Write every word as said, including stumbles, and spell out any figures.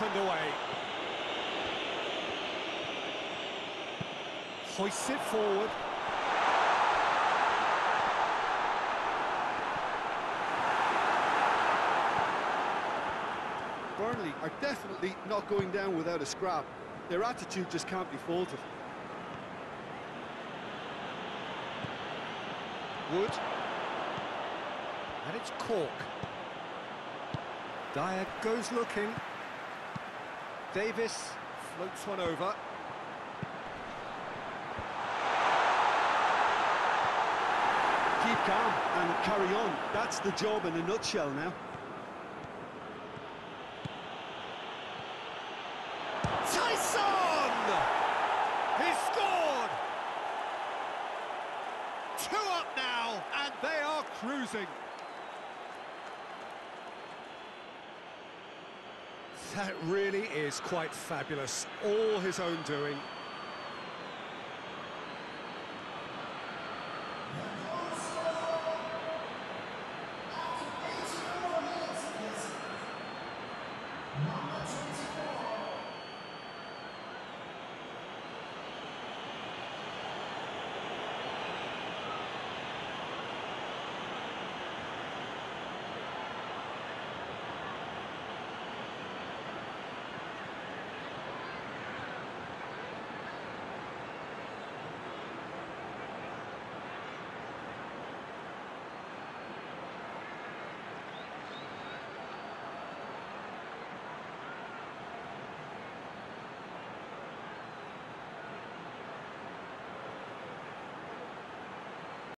underway. Hoists it forward. Burnley are definitely not going down without a scrap. Their attitude just can't be faulted. Wood. And it's Cork. Dyer goes looking. Davis floats one over. Keep calm and carry on. That's the job in a nutshell now. Taison! He's scored! Two up now, and they are cruising. That really is quite fabulous. All his own doing.